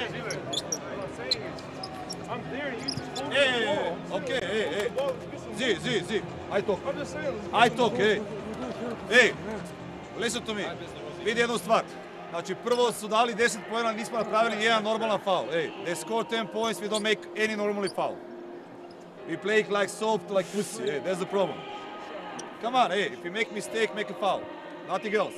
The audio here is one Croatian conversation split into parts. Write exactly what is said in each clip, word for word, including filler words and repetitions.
Hey, okay, hey, hey. Z, Z, Z. I talk. I talk, hey. Hey, listen to me. Vidi jednu stvar. Znači, prvo su dali deset pojena, nismo napravili jedan normalan foul. Hey, they score ten points, we don't make any normally foul. We play like soft, like pussy. Hey, that's the problem. Come on, hey, if you make mistake, make a foul. Nothing else.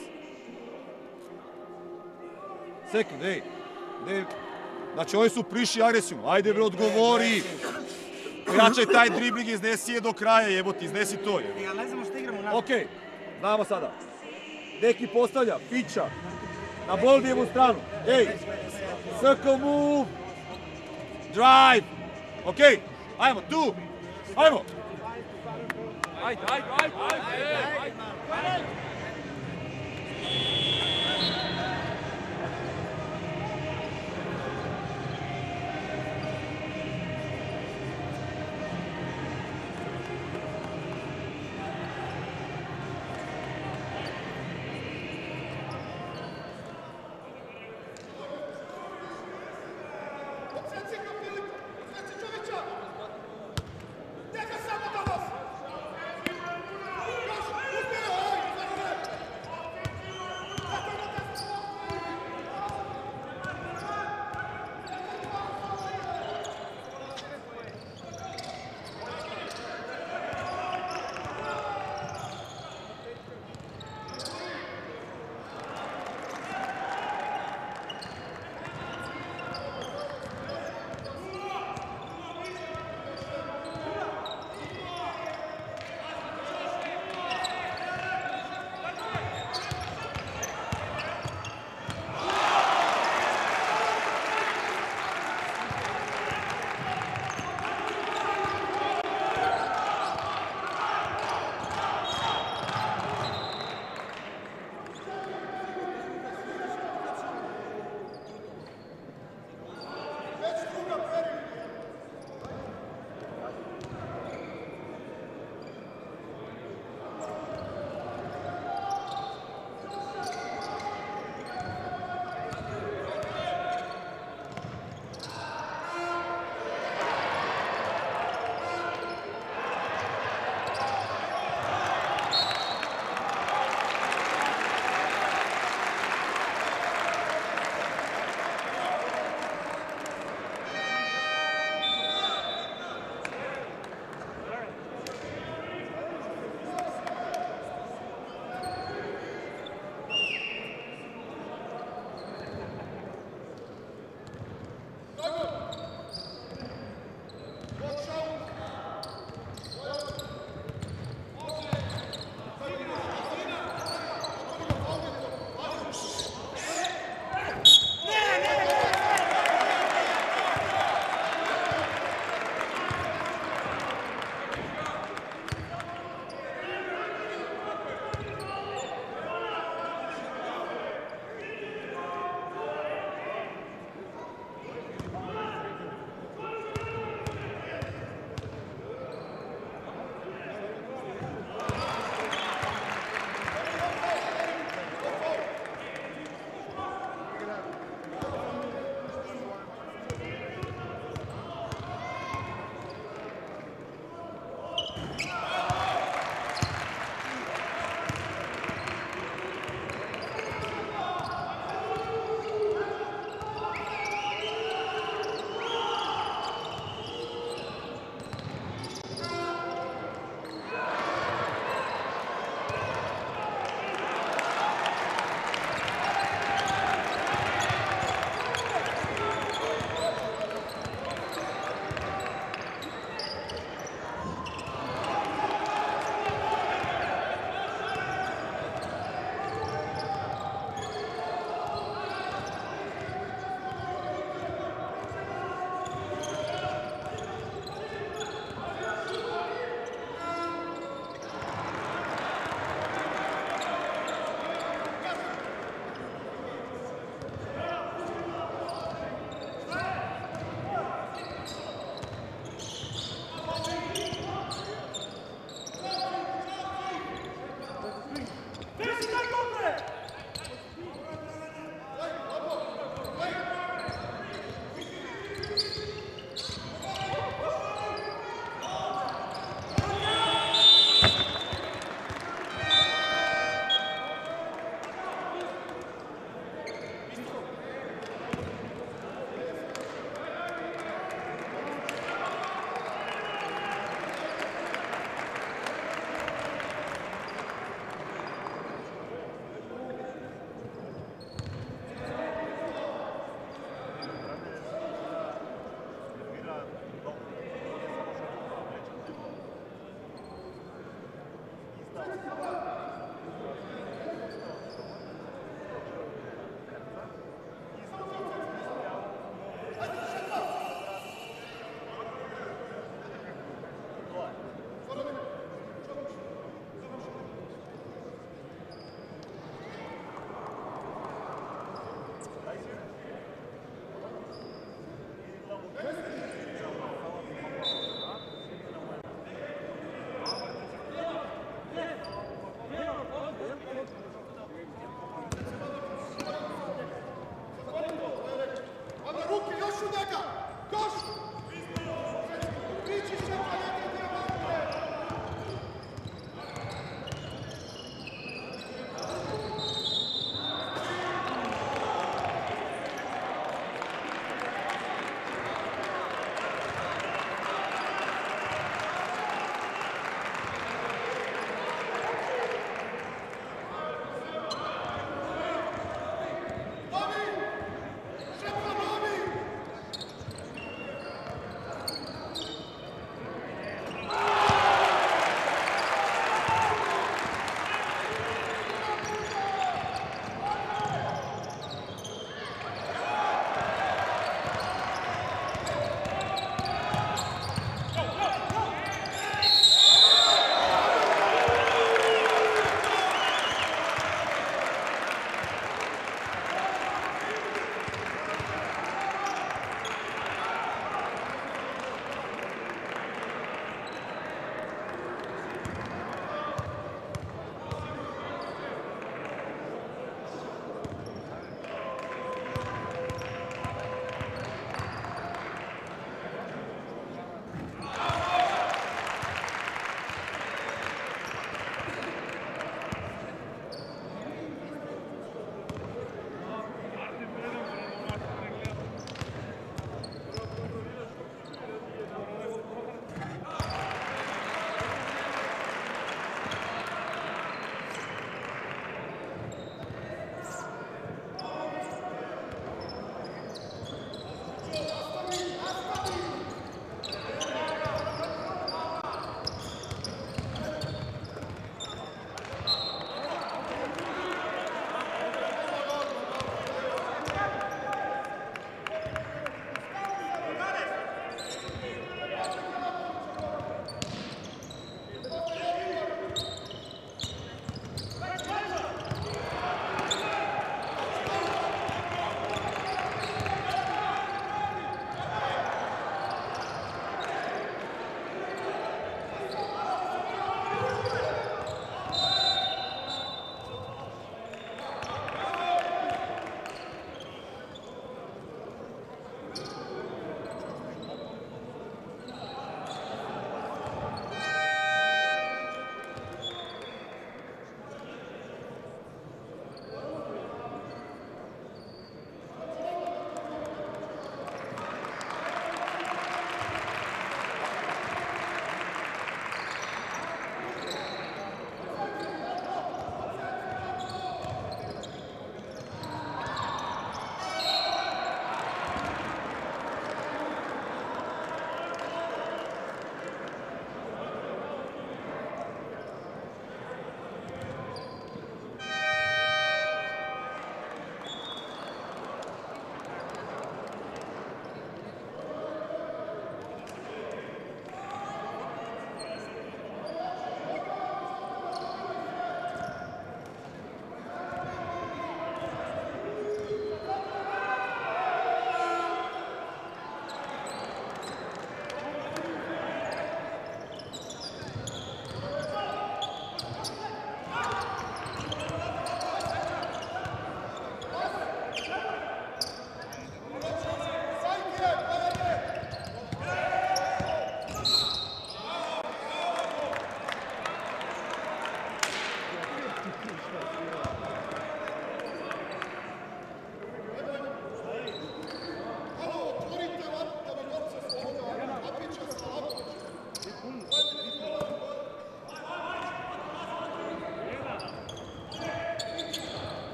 Second, hey. They... Znači, oni su prišli agresivno. Ajde, bre, odgovori. Jačaj taj dribling, iznesi je do kraja, jebote, iznesi to. Ja ne znamo što igramo na... Okej, znamo sada. Neki postavlja, fiča. Na Boldijevu stranu. Ej, circle move. Drive. Okej, ajmo, tu. Ajmo. Ajde, ajde, ajde, ajde.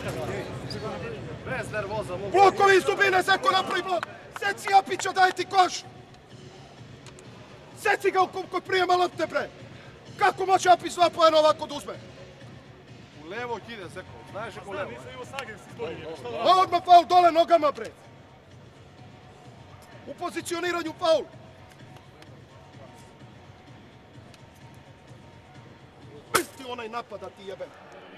Bez nervoza. Blokovi iz dubine, Zeko napravi blok. Seci Japića, daj ti koš. Seci ga kod prijema lopte, bre. Kako može Japić dva pojena ovako da uzme? U levo ide, Zeko. Znaš je po levo. A odmah faul dole nogama, bre. U pozicioniranju faul. Pusti onaj napad da ti jebe.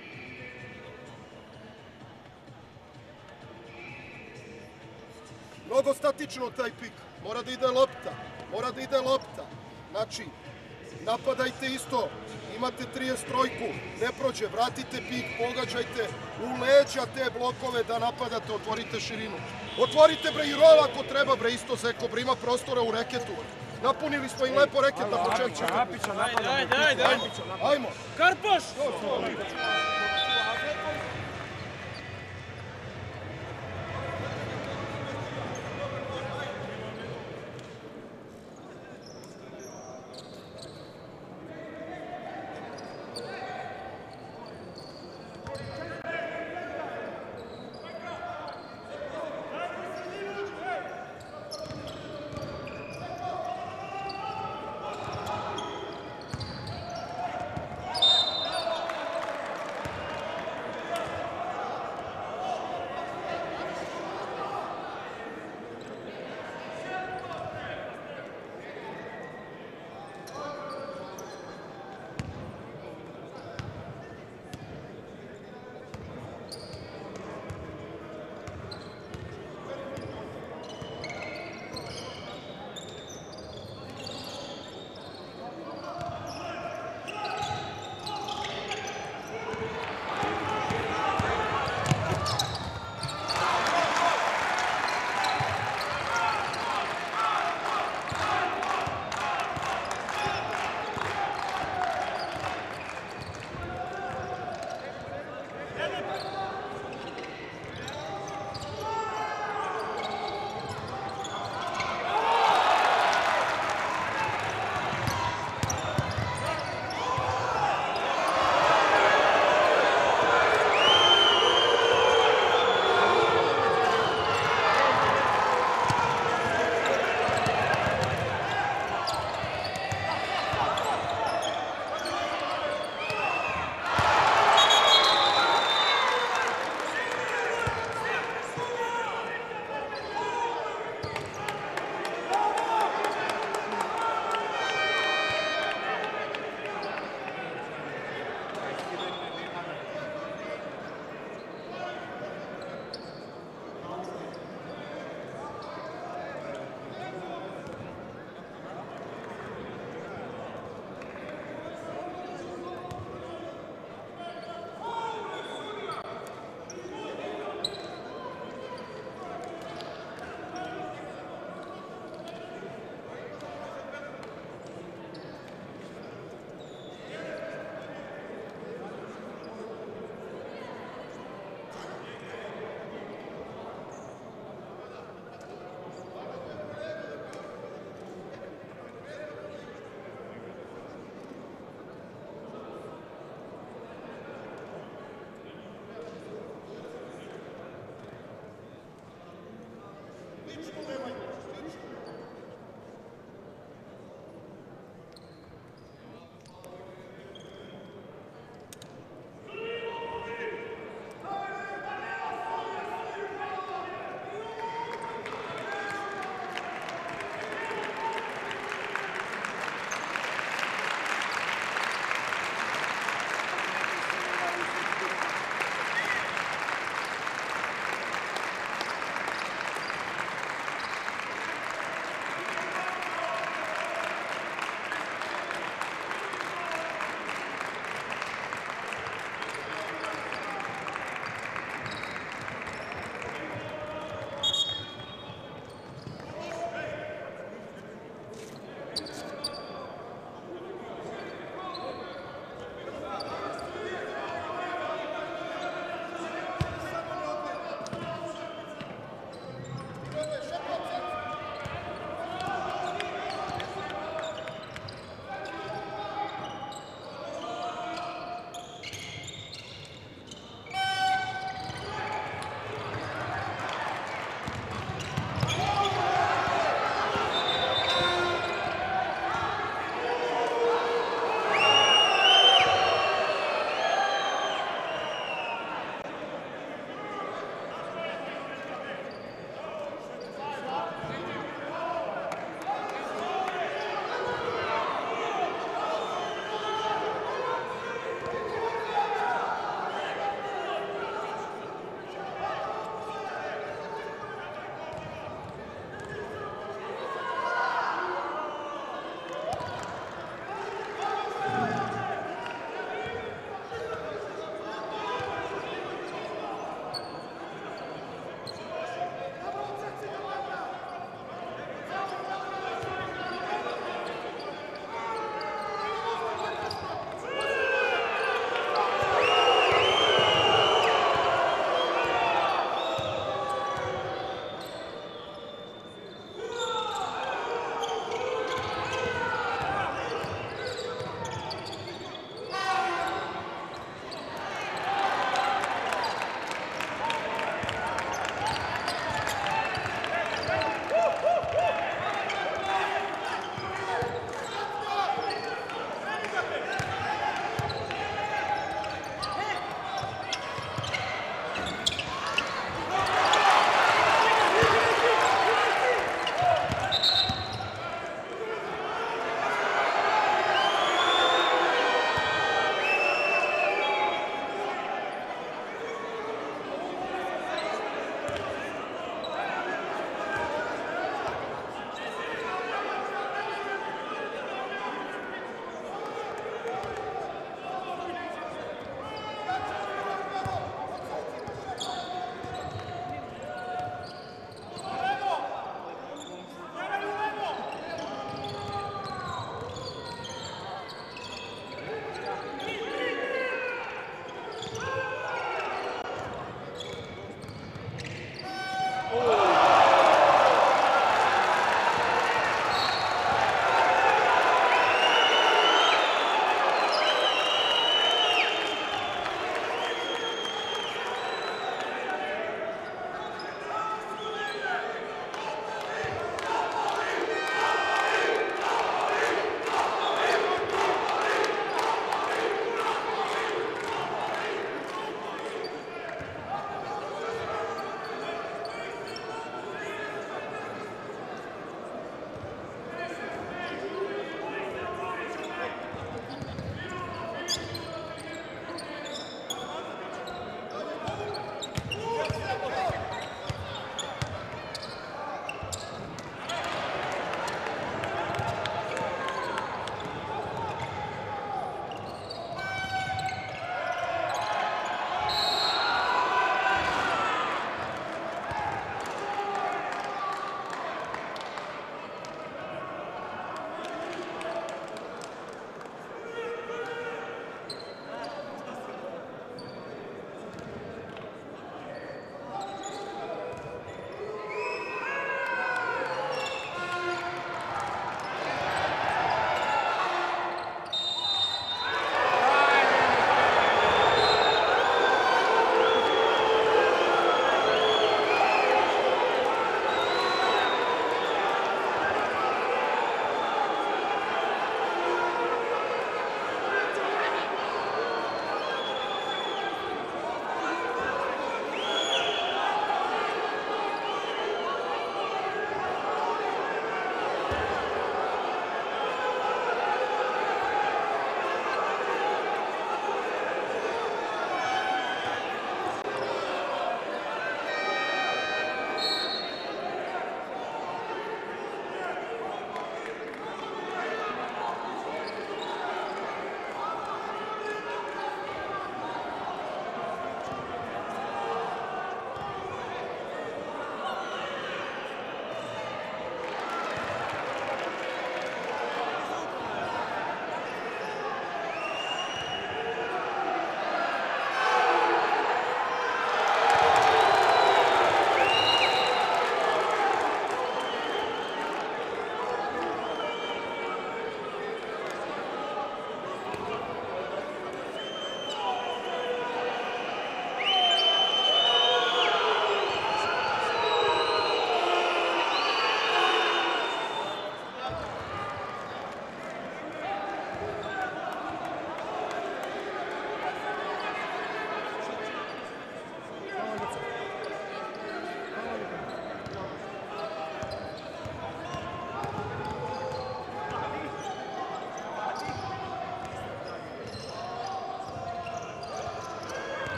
Mnogo statično taj pik. Mora da ide lopta. Mora da ide lopta. Znači, napadajte isto. Imate trideset trojku. Ne prođe. Vratite pik. Pogađajte. U leđa te blokove da napadate. Otvorite širinu. Otvorite bre i rol ako treba bre. Isto Zeko bre. Ima prostora u reketu. Napunili smo im lepo reket na početku. Ajde, ajde, ajde. Ajmo. Karpoš!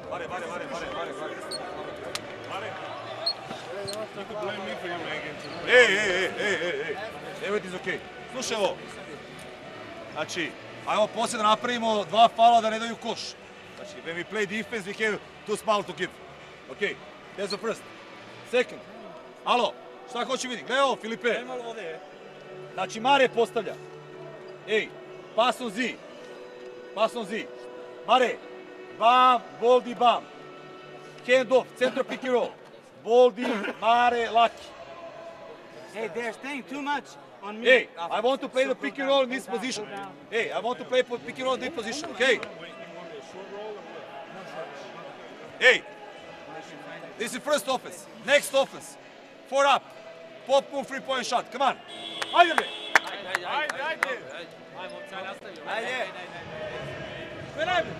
Mare, Mare, Mare, Mare, Mare, Mare. Mare. You could blame me for you making two. Ej, ej, ej, ej, ej, ej. Everything's okay. Slušaj ovo. Znači, ajmo poslije da napravimo dva faula da ne daju koš. Znači, when we play defense, we have two foul to give. Okay, that's the first. Second. Alo, šta hoće vidi? Gledaj ovo, Filipe. Znači, Mare postavlja. Ej, pass on Z. Pass on Z. Mare, bam, Boldi, bam. Hand off, central pick and roll. Boldi, Mare, Lucky. Hey, they're staying too much on me. Hey, I want to play the pick and roll in this position. Hey, I want to play pick and roll in this position, okay? Hey, this is first offense. Next offense. Four up. Pop move, three point shot. Come on. Ajde bre. Ajde, ajde. Ajde. Ajde.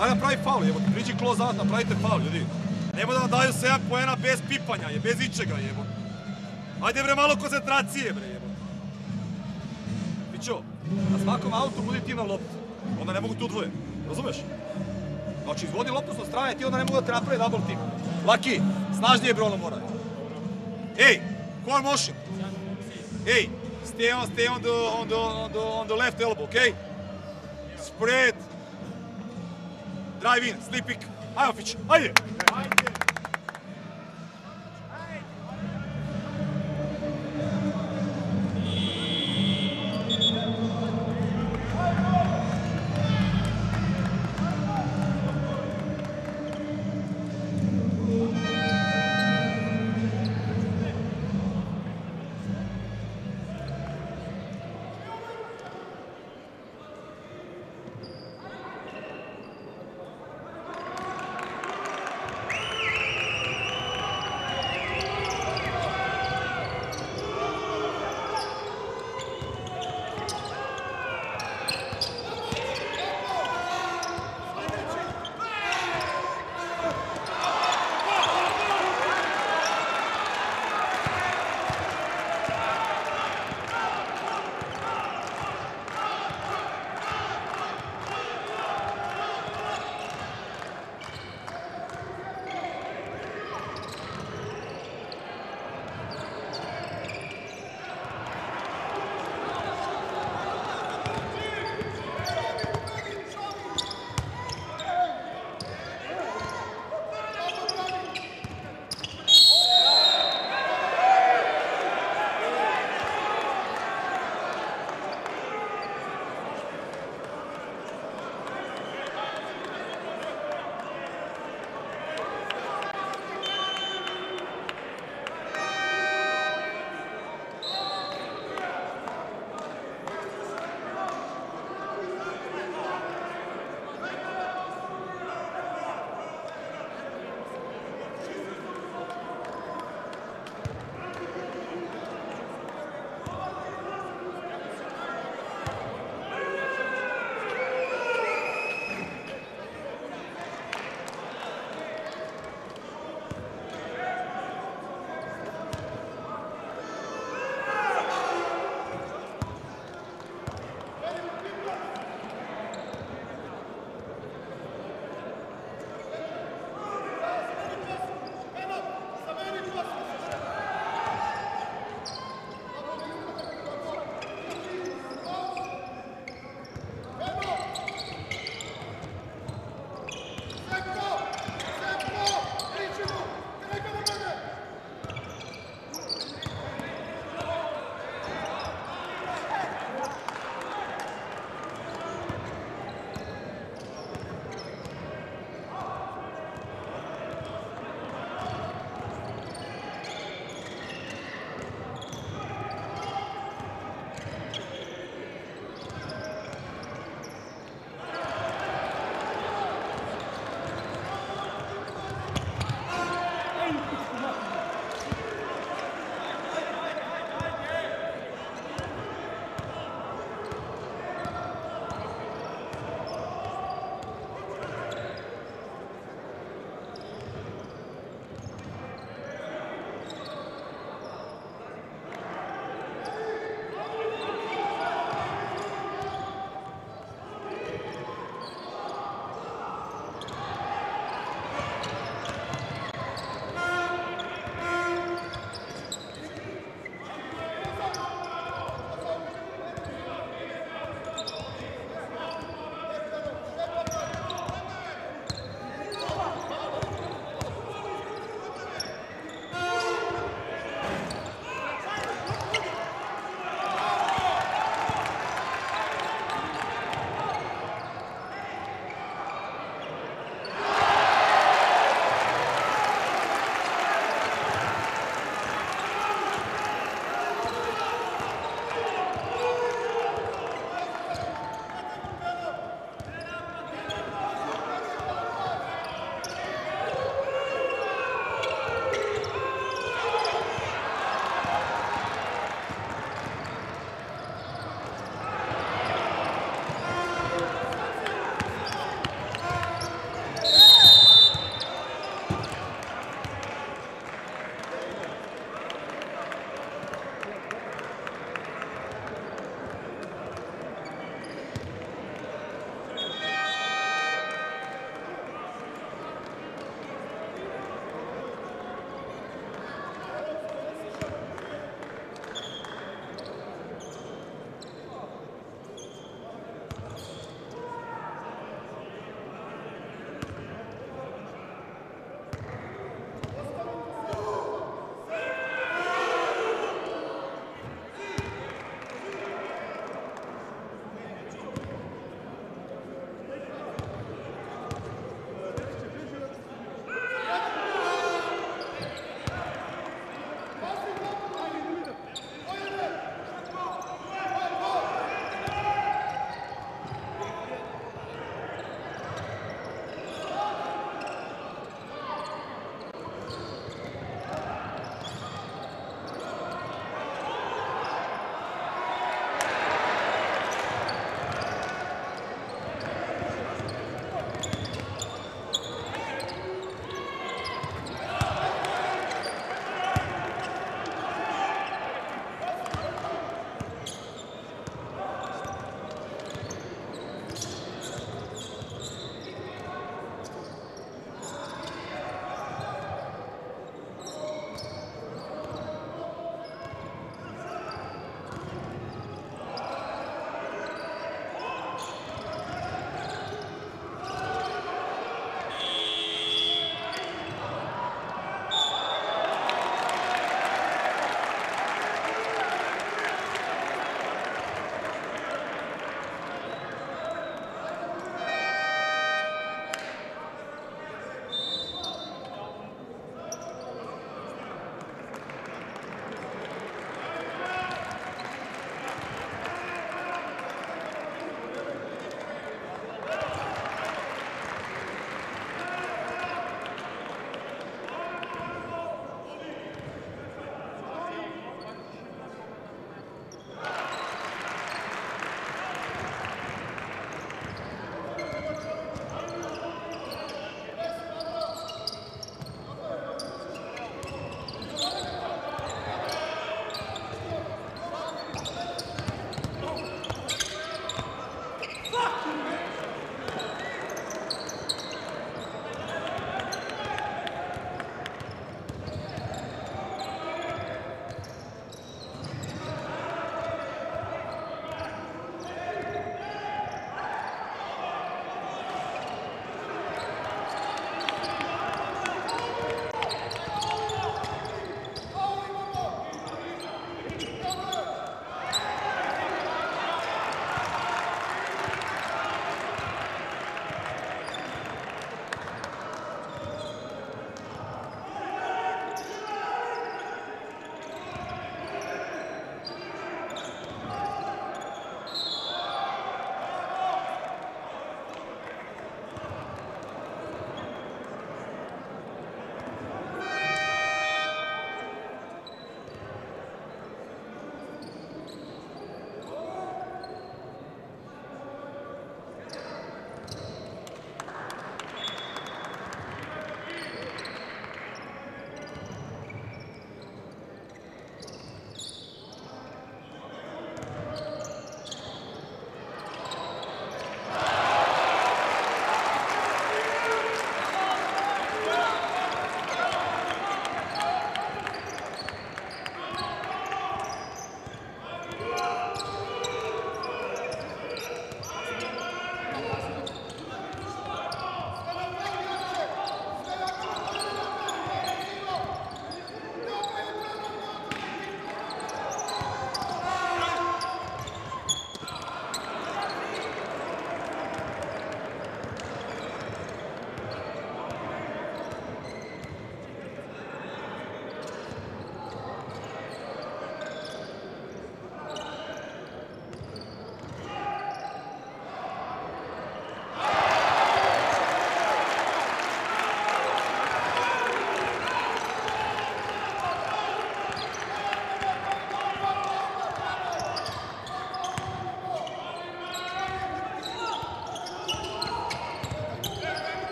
Ajde napravi faul, jebote, priđi close out, napravite faul, ljudi. Nemo da vam daju sedam poena bez pipanja, je, bez ičega, jebote. Ajde bre, malo koncentracije, bre, jebote. Pićo, na svakom autu budi ti na loptu, onda ne mogu tu dvoje, razumeš? Znači, izvodi loptu sa strane, ti onda ne mogu da te napravi double team. Laki, snažnije bre ono mora. Ej, core motion. Ej, stay on, stay on the, on the, on the, on the left elbow, okay? Spread. Drive in, slip pick. Ajmo, Fić, ajde!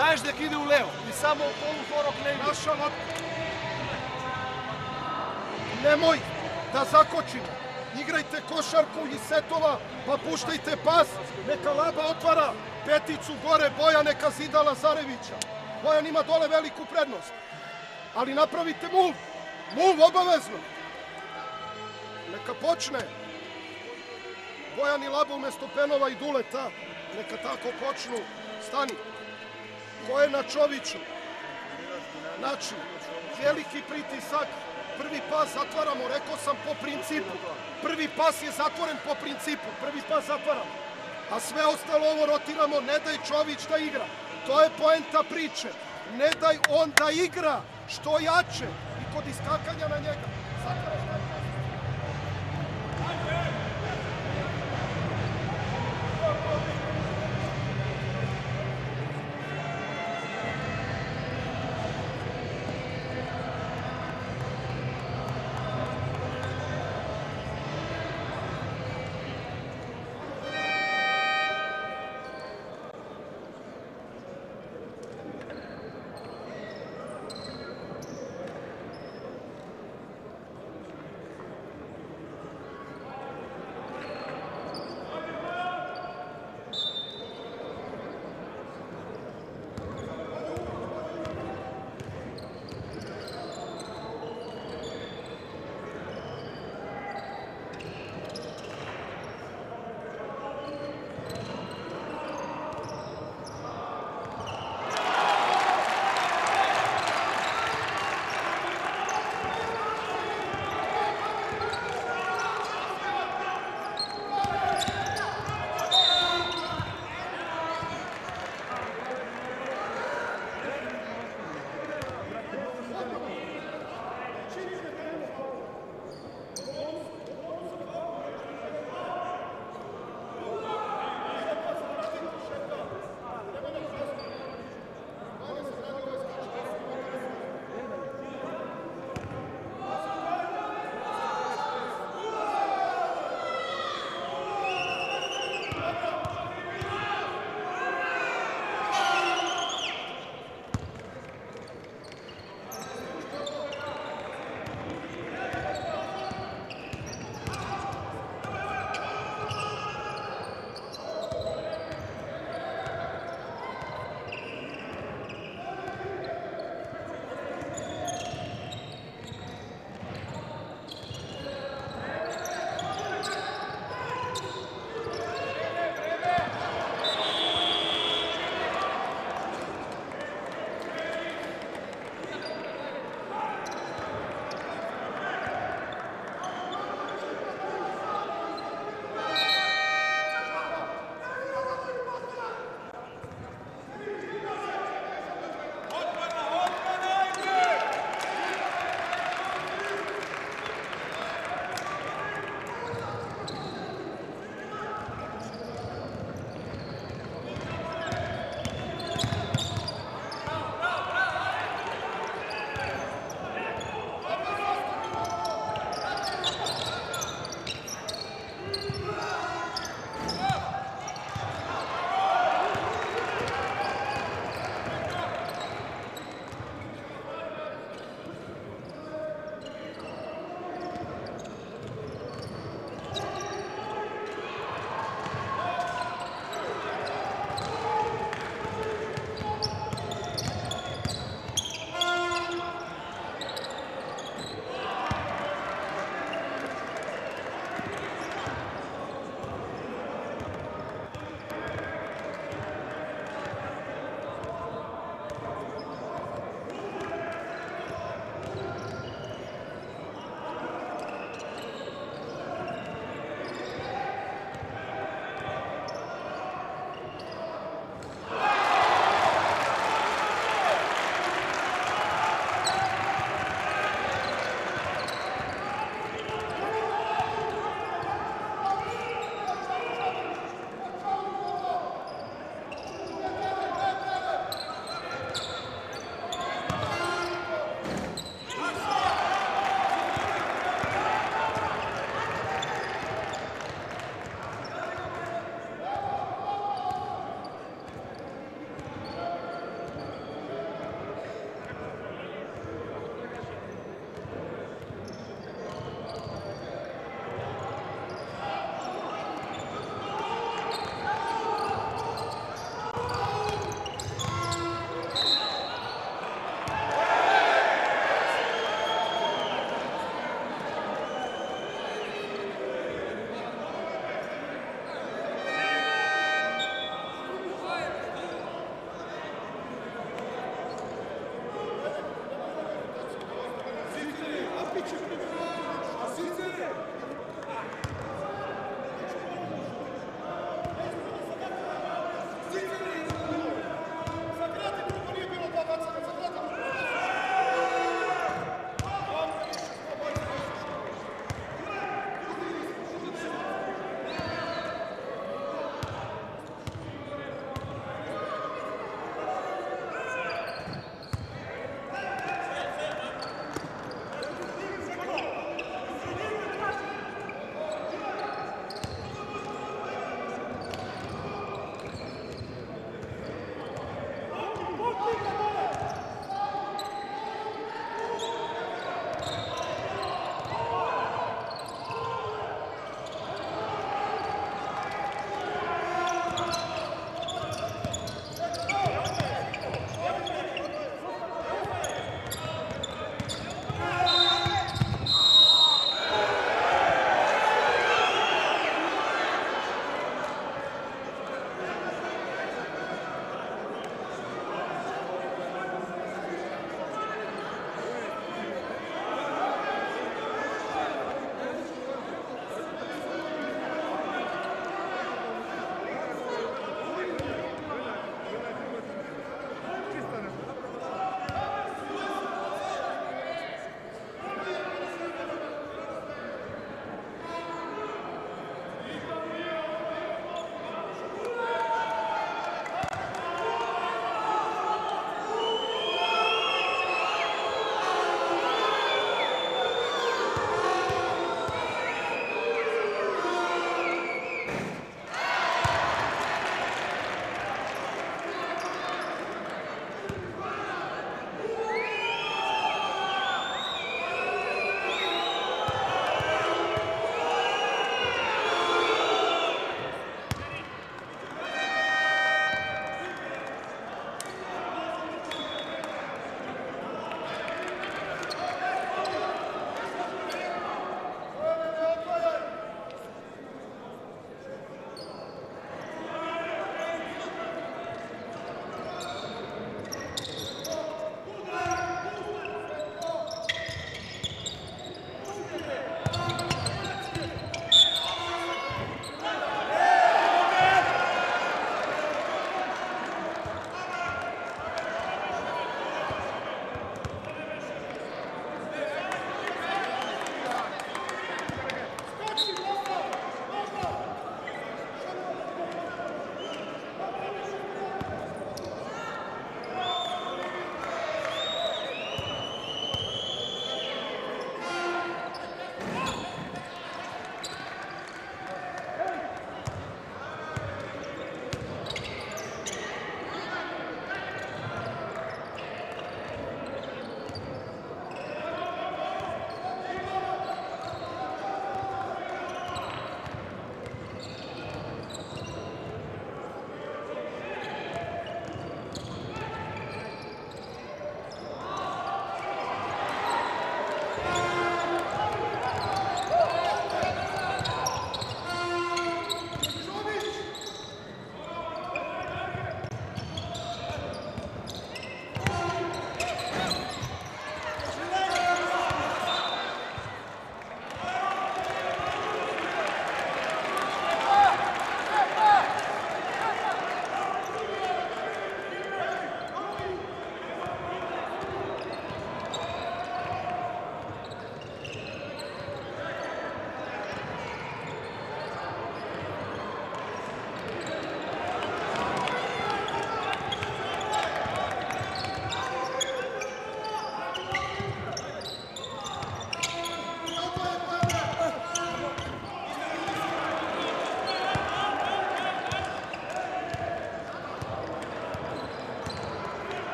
Daješ nek ide u levo i samo polukorok ne ide. Naša lopta. Nemoj da zakočimo. Igrajte košarku iz setova, pa puštajte pas. Neka Laba otvara peticu gore, Boja neka zida Lazarevića. Bojan ima dole veliku prednost. Ali napravite move. Move obavezno. Neka počne. Bojan i Laba umjesto Penova i Duleta. Neka tako počnu. Stani. Ko je na Čoviću? Znači, veliki pritisak. Prvi pas zatvaramo, rekao sam po principu. Prvi pas je zatvoren po principu. Prvi pas zatvaramo. A sve ostalo ovo rotiramo, ne daj Čović da igra. To je poenta priče. Ne daj on da igra što jače i kod iskakanja na njega. Zatvaraš taj pas.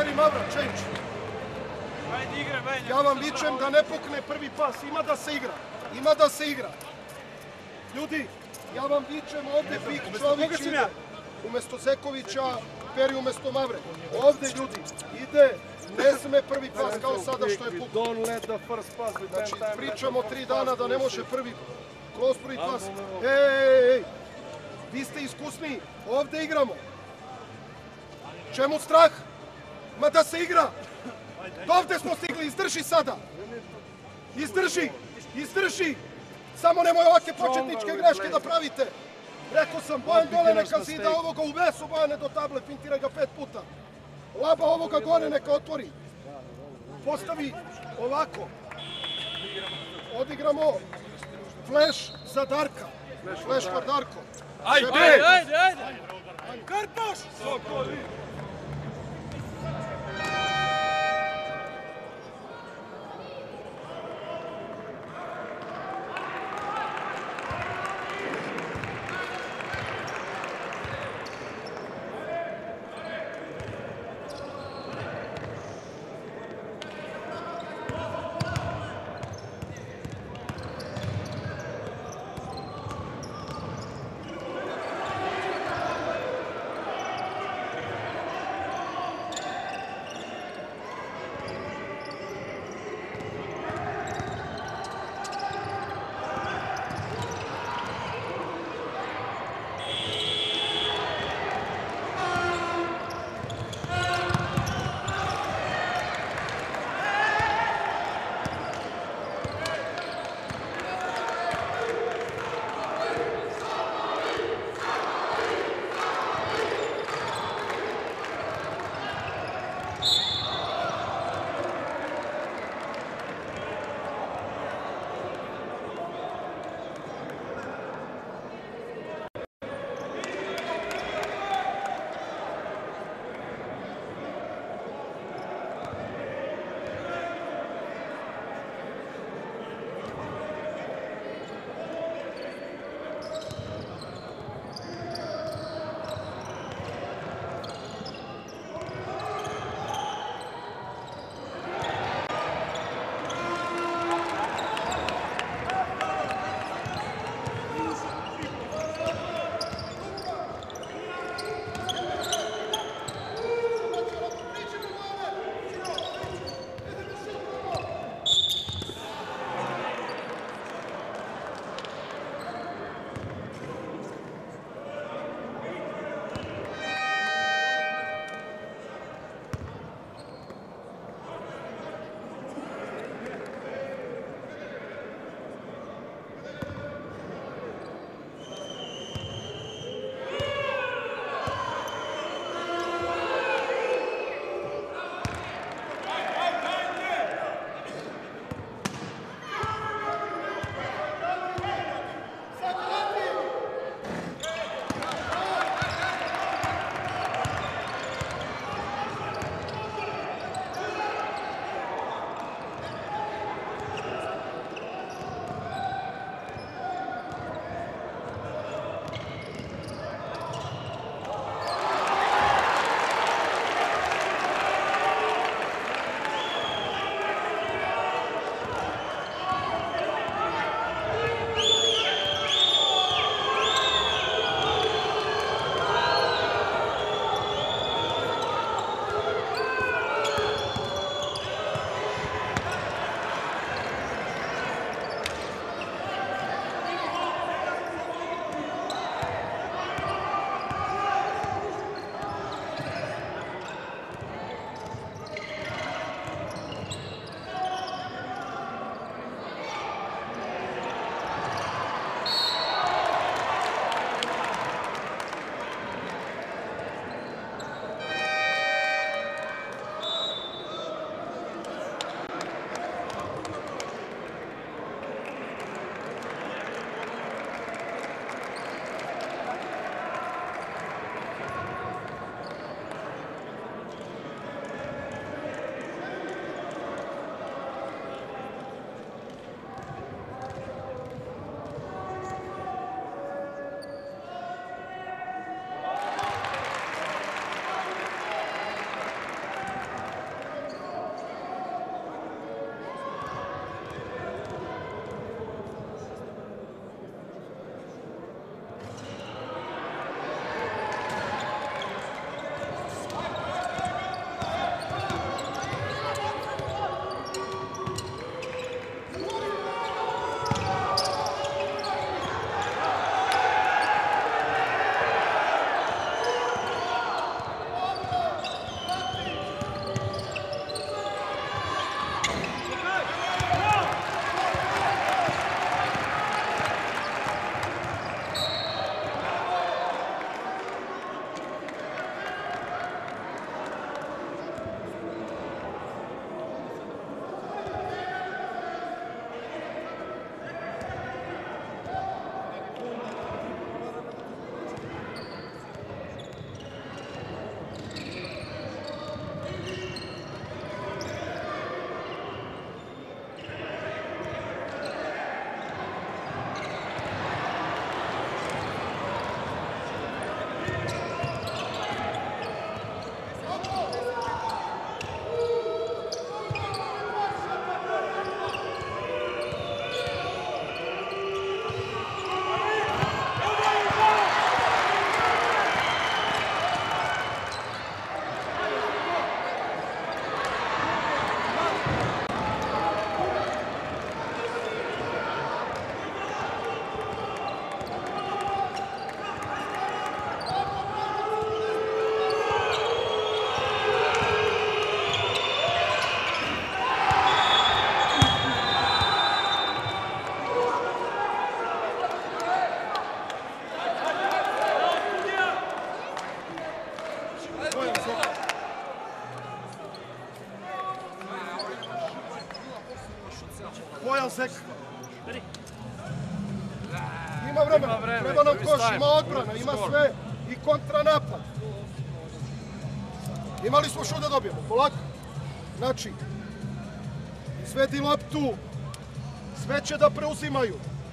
Četiri Mavra, change. Ajde igraj, Vanja. Ja vam vičem da ne pukne prvi pas, ima da se igra. Ima da se igra. Ljudi, ja vam vičem ovdje Pik Čović ide. Umjesto Zekovića, Peri umjesto Mavre. Ovdje ljudi, ide, ne sme prvi pas kao sada što je pukao. Don't let the first pass be Znači, ten time. pričamo tri dana da ne može prvi, kroz prvi pas. Ej, ej, vi ste iskusni, ovdje igramo. Čemu strah? Ma da se igra! Dovde smo stigli, izdrži sada! Izdrži! Izdrži! Samo nemoj ovake početničke greške da pravite! Rekao sam, Bojan dole neka zida ovoga u vesu, Bojane do table, fintiraj ga pet puta. Laba ovoga gore neka otvori. Postavi ovako. Odigramo flash za Darka. Flash for Darko. Ajde! Ajde, ajde! Karpoš! Sokoli! Dolazek. Ima vremena, treba nam koš, ima odbrana, ima sve i kontranapad. Imali smo što da dobijemo, polako. Znači, izvedi loptu, sve će da preuzimaju.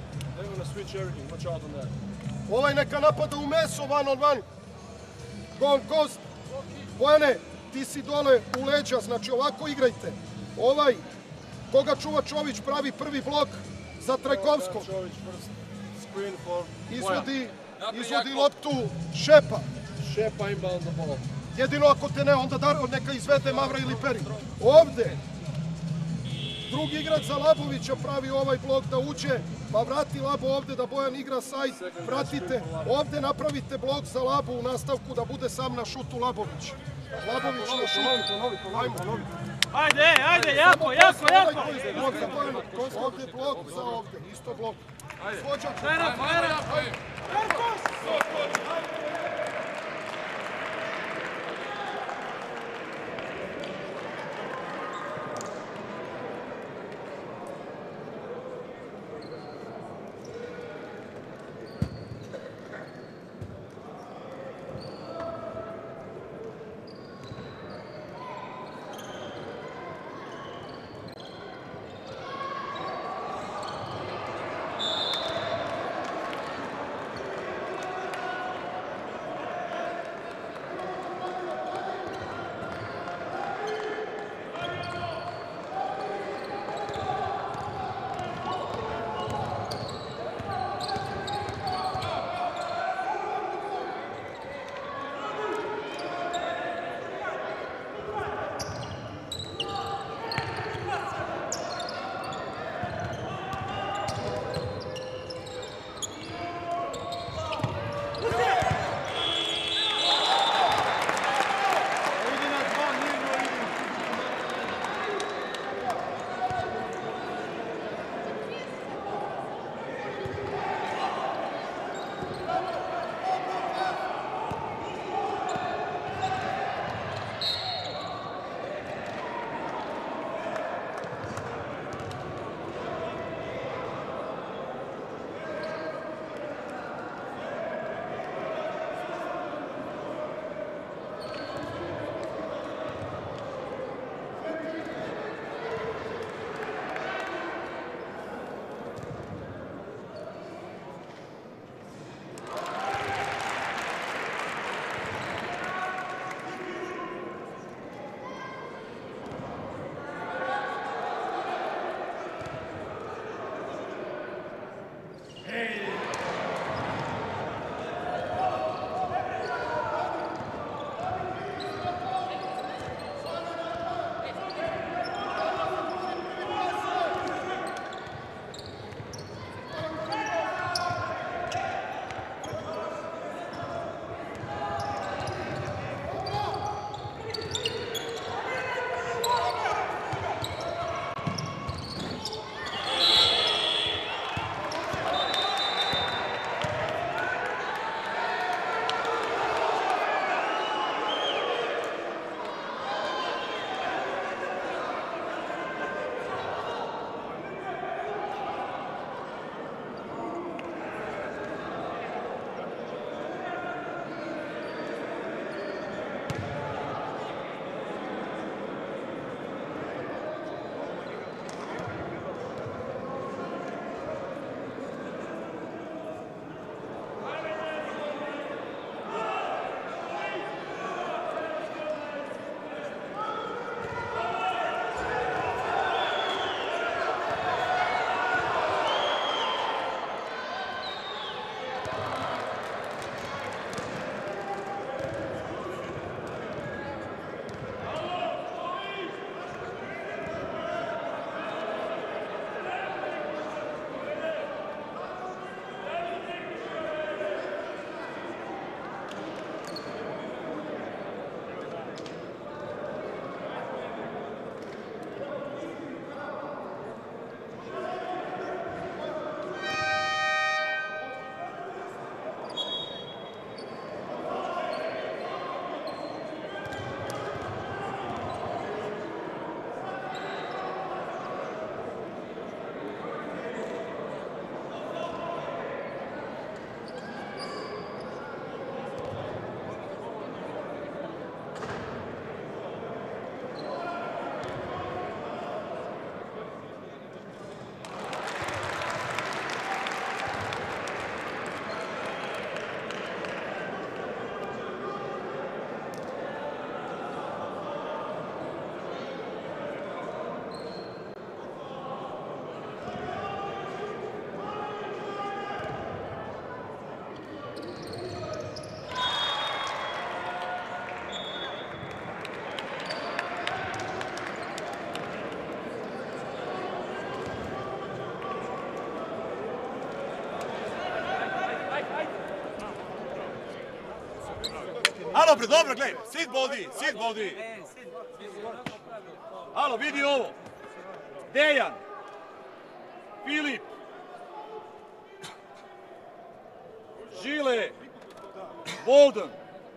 Ovaj neka napada u meso, one on one. Gol, gost. Bojane, ti si dole u leđa, znači ovako igrajte. Ovaj, koga čuva Čović, pravi prvi blok za Trajkovskog. Izvodi, izvodi loptu Šepa. Šepa inbound the ball. Jedino ako te ne, onda da, neka izvede Mavra ili Peri. Ovde, drugi igrač za Labovića pravi ovaj blok da uđe, pa vrati Labo ovde da Bojan igra sajd, vratite. Ovde napravite blok za Labo u nastavku da bude sam na šutu Labović. Labović na šutu. Ajmo. Ajde, ajde, jako, jako, jako. Ovde blok za ovde, isto blok. Svođak. Fera, fera. Alo, bre, dobro, gledaj, sit Boldi, sit Boldi. Alo, vidi ovo. Dejan. Filip. Žile. Bolden.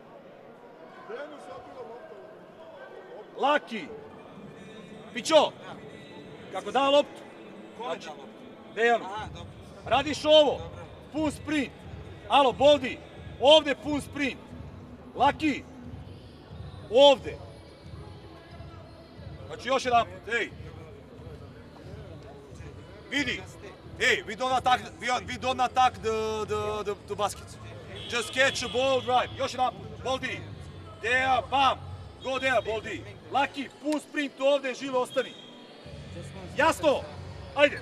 Laki. Pićo. Kako da loptu? Znači, Dejanu. Radiš ovo. Pun sprint. Alo, Boldi. Ovdje pun sprint. Laki. Ovdje. Znači još jedan put, ej. Vidi. Ej, we don't attack, we, we don't attack the, the, the, the baskets. Just catch the ball, drive. Još jedan put. Boldi. There, bam. Go there, Boldi. Laki, pun sprint ovdje, Žile ostani. Jasno? Ajde.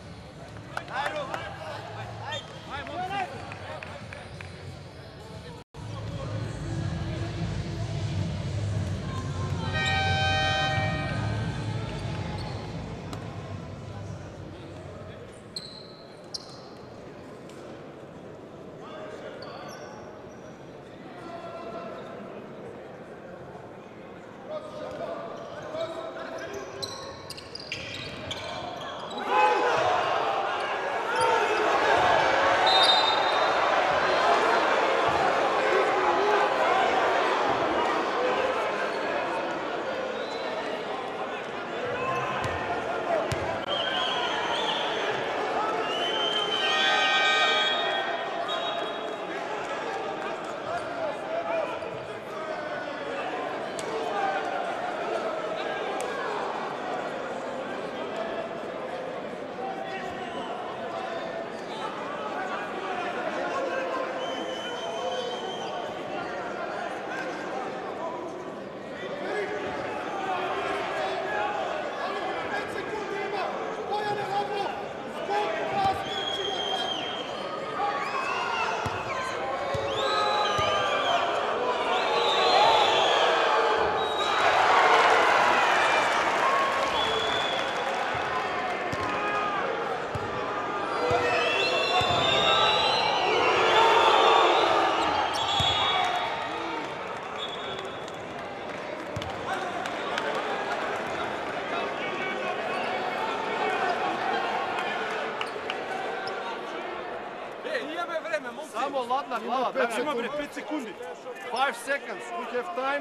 Samo ladna glava, Ima bre, pet sekundi. Five seconds, we have time.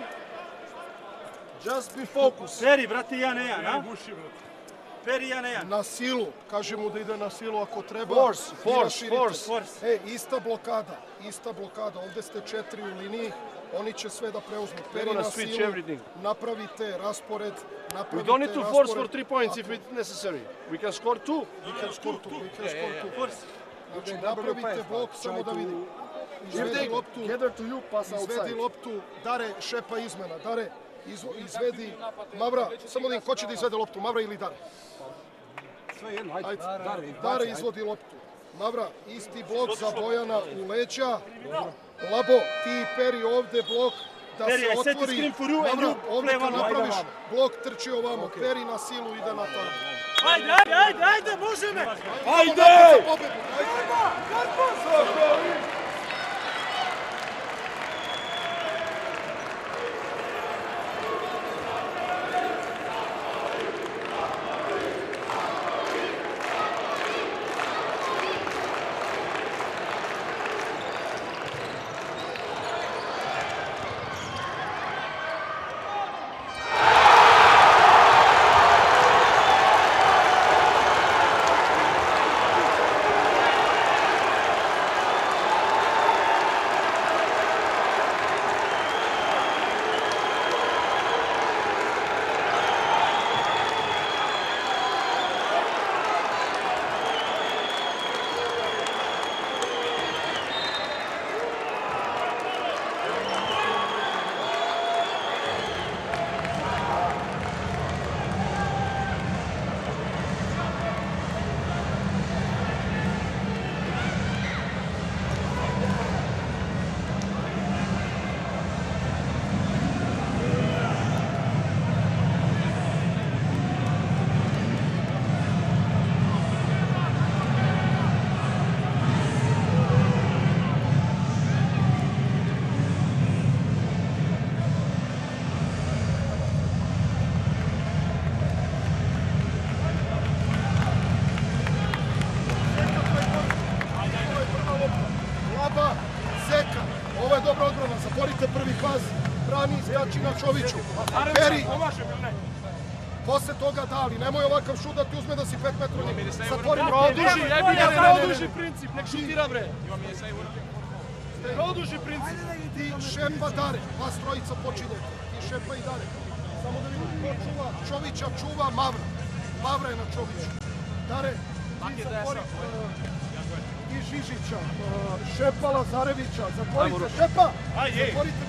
Just be focused. Peri, brate, ja ne ja, na? Peri, ja ne ja. Na silu, kaže mu da ide na silu ako treba. Force, vi force, raširite. force. E, ista blokada, ista blokada. Ovdje ste četiri u liniji, oni će sve da preuzmu. Peri gonna na switch silu, everything. napravite raspored, We napravite don't need to force for raspored. three points if Ako- it's necessary. We can score two. We can score two, we can score two. Force. Znači, napravite blok, samo da vidim. If Izvedi they loptu, gather to you, pass izvedi outside. loptu, Dare, šepa izmena. Dare, izvo- izvedi, Mavra, samo da im ko će da izvede loptu, Mavra ili Dare? Ajde, Dare izvodi loptu. Mavra, isti blok za Bojana u leđa. Labo, ti i Peri ovdje blok da Peri, se I set the otvori. screen for you and Mavra, you ovdje play kad one. napraviš blok, trči ovamo. Peri na silu ide na tamo. Ajde, ajde, ajde, ajde, može me! Ajde! Ajde! Karpoš Sokoli! zatvorite prvi pas, brani, skači na Čoviću. Peri, posle toga dali, nemoj ovakav šut da ti uzme da si pet metra od njega. Zatvori, Produži, jebi ga, produži princip, nek šutira bre. Produži princip. Ti Šepa Dare, vas trojica počinjete. Ti Šepa i Dare. Samo da vidimo ko čuva, Čovića čuva Mavra. Mavra je na Čoviću. Dare, ti zatvori i Žižića, Šepa Lazarevića, zatvorite Šepa! Zatvorite!